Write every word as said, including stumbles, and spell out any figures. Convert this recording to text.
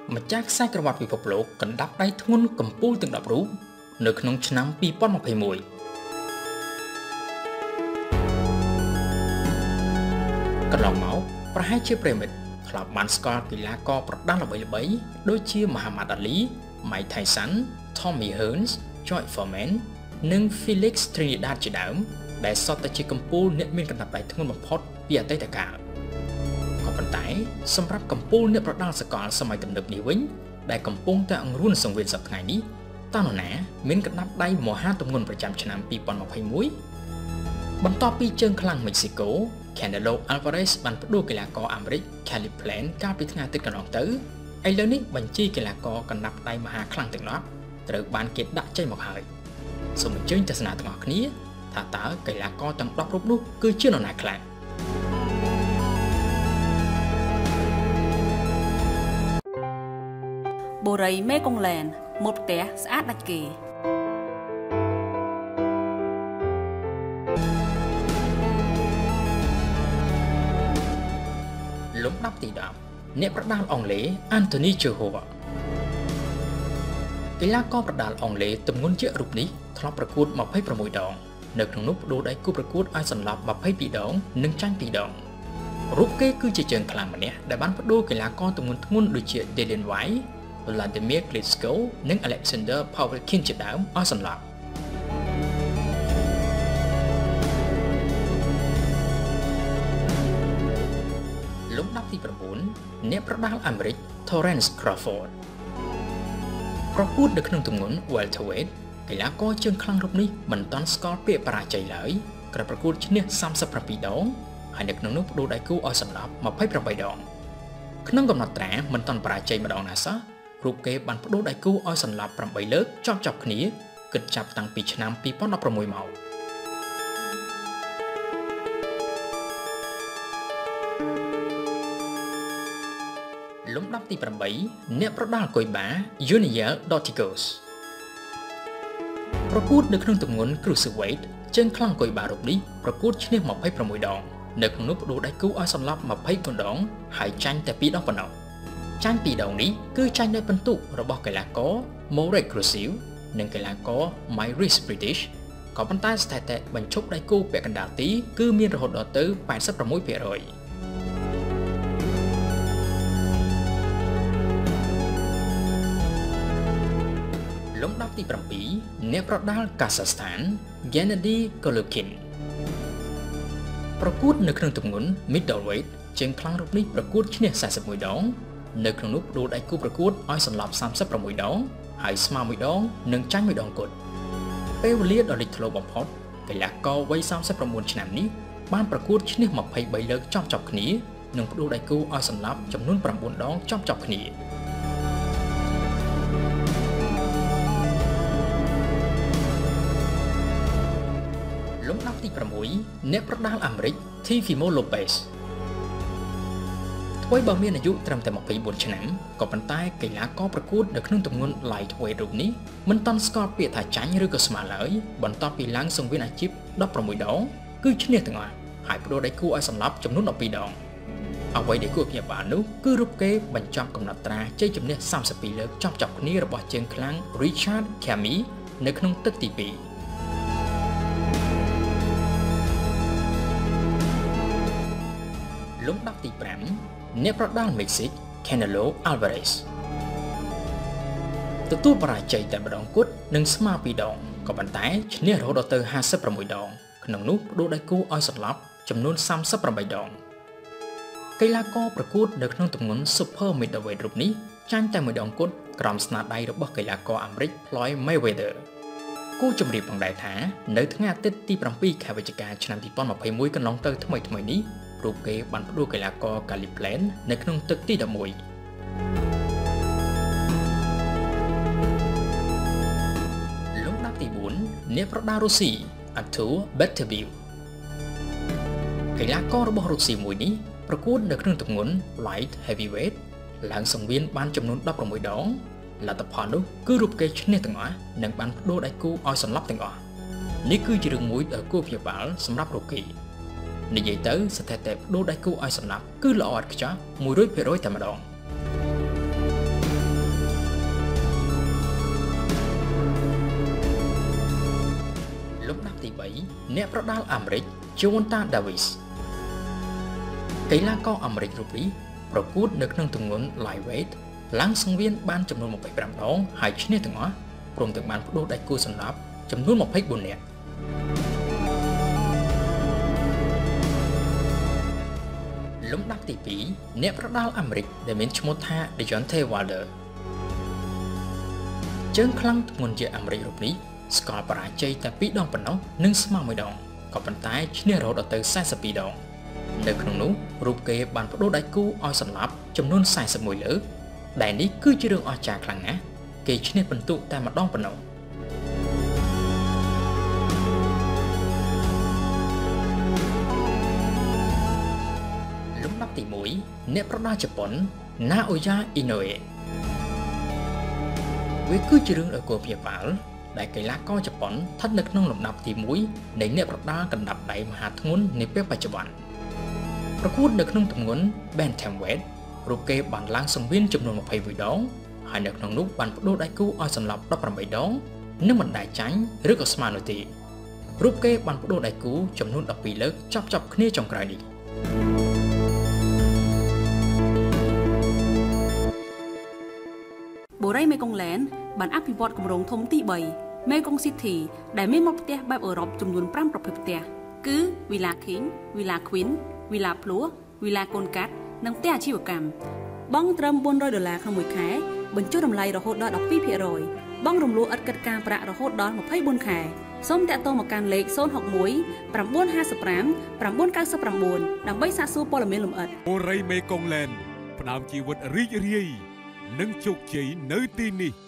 ម្ចាស់ខ្សែក្រវ៉ាត់ពិភពលោកកណ្ដាប់ដៃធ្ងន់កំពូលទាំងដប់រូបនៅក្នុងឆ្នាំពីរពាន់ម្ភៃមួយកន្លងមកប្រហែលជាប្រិមិត្តធ្លាប់បានស្គាល់កីឡាករប្រដាល់ល្បីៗដូចជា Muhammad Ali, Mike Tyson, Tommy Hearns, George Foreman និង Felix Trinidad ជាដើមដែលសុទ្ធតែជាកំពូលអ្នកមានកណ្ដាប់ដៃធ្ងន់បំផុតពីអតីតកាលក៏ប៉ុន្តែសម្រាប់កំពូលអ្នកប្រដាល់សកលសម័យទំនើបនេះវិញដែលកំពុងតែអង្រួនសង្វៀនសប្តាហ៍នេះតើនរណាមានកណ្ដាប់ដៃមហាទម្ងន់ប្រចាំឆ្នាំពីរពាន់ម្ភៃមួយបន្ទាប់ពីជើងខ្លាំងមិចស៊ីកូ Canelo Alvarez បានផ្ដួលកីឡាករអាមេរិក Caleb Plant កាលពីថ្ងៃអាទិត្យកន្លងទៅឥឡូវនេះបញ្ជីកីឡាករកណ្ដាប់ដៃមហាខ្លាំងទាំងនោះត្រូវបានគេដាក់ចេញមកហើយសូមអញ្ជើញទស្សនាទាំងអស់គ្នាថាតើកីឡាករទាំងដប់រូបនោះគឺជានរណាខ្លះបូរីមេកុងឡែនមុតផ្ទះស្អាតដាច់គេលំដាប់ទីដប់អ្នកប្រដាល់អង់គ្លេស Anthony Joshua កីឡាករប្រដាល់អង់គ្លេសទម្ងន់ជារូបនេះធ្លាប់ប្រកួតម្ភៃប្រាំមួយដងនៅក្នុងនោះប្ដូរដៃគូប្រកួតឲ្យសន្លប់ម្ភៃពីរដងនិងចាញ់ពីរដងរូបគេគឺជាជើងខ្លាំងម្នាក់ដែលបានប្ដូរកីឡាករទម្ងន់ធ្ងន់ដូចជា Dillian Whyte, Vladimir Klitschko និង Alexander Povetkin ជាដើមឲ្យសន្លប់លំដាប់ទីប្រាំបួនអ្នកប្រដាល់អាមេរិក Terence Crawford ប្រកួតនៅក្នុងទម្ងន់ welterweight កីឡាករជើងខ្លាំងរូបនេះមិនទាន់ស្គាល់ពាក្យបរាជ័យឡើយក្រោយប្រកួតឈ្នះសាមសិបប្រាំពីរដងហើយនៅក្នុងនោះប្ដូរដៃគូឲ្យសន្លប់ម្ភៃប្រាំបីដងក្នុងកំណត់ត្រាមិនទាន់បរាជ័យម្ដងណាសោះរូបគេបានប្ដូរដៃគូឲ្យសន្លប់ប្រាំបីលើកជាប់ៗគ្នាគិតចាប់តាំងពីឆ្នាំពីរពាន់ដប់ប្រាំមួយមកលំដាប់ទីប្រាំបីអ្នកប្រដាល់កុយបា Junior Dorticos ប្រកួតនៅក្នុងទម្ងន់ Cruiserweight ជើងខ្លាំងកុយបារូបនេះប្រកួតឈ្នះម្ភៃប្រាំមួយដងនៅក្នុងនោះប្ដូរដៃគូឲ្យសន្លប់ម្ភៃបួនដងហើយចាញ់តែពីរដងប៉ុណ្ណោះចាញ់ពីរដងនេះគឺចាញ់ដោយពិន្ទុរបស់កីឡាករ Morek Crucial និងកីឡាករ Myris British ក៏ប៉ុន្តែស្ថិតិបញ្ឈប់ដៃគូពាក់កណ្ដាលទីគឺមានរហូតដល់ទៅប៉ែតសិបប្រាំមួយភាគរយលំដាប់ទីប្រាំពីរអ្នកប្រដាល់កាហ្សាស្ថាន Gennady Golovkin ប្រកួតនៅក្នុងទម្ងន់ middleweight ជើងខ្លាំងរូបនេះប្រកួតឈ្នះ៤១ដងនៅក្នុងនោះប្ដូរដៃគូប្រកួតឲ្យសន្លប់សាមសិបប្រាំមួយដងហើយស្មើមួយដងនិងចាញ់មួយដងគត់ពេលវេលាដ៏លេចធ្លោបំផុតកីឡាករវ័យសាមសិបប្រាំបួនឆ្នាំនេះបានប្រកួតឈ្នះម្ភៃបីលើកជាប់ៗគ្នានិងប្ដូរដៃគូឲ្យសន្លប់ចំនួនប្រាំបួនដងជាប់ៗគ្នាលំដាប់ទីប្រាំមួយអ្នកប្រដាល់អាមេរិក Teofimo Lopez ថ្មីបើមានអាយុត្រឹមតែម្ភៃបួនឆ្នាំក៏ប៉ុន្តែកីឡាករប្រកួតនៅក្នុងទម្ងន់ lightweight រូបនេះមិនទាន់ស្គាល់ពាក្យថាចាញ់ឬក៏ស្មើឡើយបន្ទាប់ពីឡើងសង្វៀនអាជីពដប់ប្រាំមួយដងគឺឈ្នះទាំងអស់ហើយប្ដូរដៃគូឲ្យសន្លប់ចំនួនដប់ពីរដងអ្វីដែលគួរភ្ញាក់ផ្អើលនោះគឺរូបគេបញ្ចប់កំណត់ត្រាជ័យជំនះសាមសិបពីរលើកជាប់ៗគ្នារបស់ជើងខ្លាំង Richard Kampucheathmey នៅក្នុងទឹកទីពីរលំដាប់ទីប្រាំអ្នកប្រដាល់មិចស៊ីក Canelo Alvarez ទទួលបរាជ័យតែម្ដងគត់និងស្មើពីរដងក៏ប៉ុន្តែឈ្នះរហូតដល់ទៅហាសិបប្រាំមួយដងក្នុងនោះប្ដូរដៃគូឲ្យសន្លប់ចំនួនសាមសិបប្រាំបីដងកីឡាករប្រកួតនៅក្នុងទម្ងន់ Super Middleweight រូបនេះចាញ់តែមួយដងគត់ក្រោមស្នាដៃរបស់កីឡាករអាមេរិក Floyd Mayweather គូជម្រាបផងដែរថានៅថ្ងៃអាទិត្យទីប្រាំពីរខែវិច្ឆិកាឆ្នាំពីរពាន់ម្ភៃមួយកន្លងទៅថ្មីថ្មីនេះរូបគេបានផ្ដួលកីឡាករ Caleb Plant នៅក្នុងទឹកទីដប់មួយលំដាប់ទីបួនអ្នកប្រដាល់រុស្ស៊ី Artur Beterbiev កីឡាកររបស់រុស្ស៊ីមួយនេះប្រកួតនៅក្នុងទម្ងន់ light heavyweight ឡើងសង្វៀនបានចំនួនដប់ប្រាំមួយដងលទ្ធផលនោះគឺរូបគេឈ្នះទាំងអស់និងបានផ្ដួលដៃគូឲ្យសន្លប់ទាំងអស់នេះគឺជារឿងមួយដែលគួរព្យាបាលសម្រាប់រូបគេនិយាយទៅស្ថិតិប្ដូរដៃគូឲ្យសន្លប់គឺល្អឥតខ្ចោះមួយរយភាគរយតែម្ដង លទីបីអ្នកប្រដាល់អាមេរិក Jonathan Davis កីឡាករអាមេរិករូបនេះប្រកួតនៅក្នុងទម្ងន់ Lightweight ឡើងសង្វៀនបានចំនួន ម្ភៃប្រាំ ដងហើយឈ្នះទាំងអស់ព្រមទាំងបានផ្ដួលដៃគូសម្រាប់ចំនួន ម្ភៃបួន នាក់លំដាប់ទីពីរអ្នកប្រដាល់អាមេរិកដែលមានឈ្មោះថា Deontay Wilder ជើងខ្លាំងធ្ងន់ជាអាមេរិករូបនេះស្គាល់បរាជ័យតែពីរដងប៉ុណ្ណោះនិងស្មើមួយដងក៏ប៉ុន្តែឈ្នះរហូតដល់ទៅសែសិបពីរដងនៅក្នុងនោះរូបគេបានផ្ដួលដៃគូឲ្យសន្លប់ចំនួនសែសិបមួយលើកដែលនេះគឺជារឿងអស្ចារ្យខ្លាំងណាស់គេឈ្នះពិន្ទុតែម្ដងប៉ុណ្ណោះលំដាប់ទីមួយអ្នកប្រដាល់ជប៉ុន Naoya Inoue វាគឺជារឿងដ៏គួរភ្ញាក់ផ្អើលដែលកីឡាករជប៉ុនស្ថិតនៅក្នុងលំដាប់ទីមួយនៃអ្នកប្រដាល់កណ្ដាប់ដៃមហាធ្ងន់នាពេលបច្ចុប្បន្នប្រកួតនៅក្នុងទម្ងន់ Bantamweight រូបគេបានឡើងសង្វៀនចំនួន ម្ភៃមួយ ដងហើយនៅក្នុងនោះបានផ្ដួលដៃគូឲ្យសន្លប់ ដប់ប្រាំបី ដងនិងមិនដែលចាញ់ឬក៏ស្មើនោះទេរូបគេបានផ្ដួលដៃគូចំនួន ដប់ពីរ លើកចប់ចប់គ្នាចុងក្រោយនេះបូរីមេកុងឡែនបានអភិវឌ្ឍគម្រោងធំទីបីមេកុងស៊ីធីដែលមានមាត់ផ្ទះបែបអឺរ៉ុបចំនួនប្រាំប្រភេទផ្ទះគឺ Villa King, Villa Queen, Villa ភ្លោះ Villa កូនកាត់និងផ្ទះអាជីវកម្មបង់ត្រឹមបួនរយដុល្លារក្នុងមួយខែបញ្ចុះតម្លៃរហូតដល់ ដប់ពីរភាគរយ បង់រំលោះឥតគិតការប្រាក់រហូតដល់ ម្ភៃបួន ខែសូមតាក់ទងមកកាន់លេខ ศูนย์ หก មួយ 9 ห้า ห้า ห้า เก้า 9 ដើម្បីសាកសួរព័ត៌មានលម្អិតបូរីមេកុងឡែនផ្ដើមជីវិតរីករាយនិងជោគជ័យនៅទីនេះ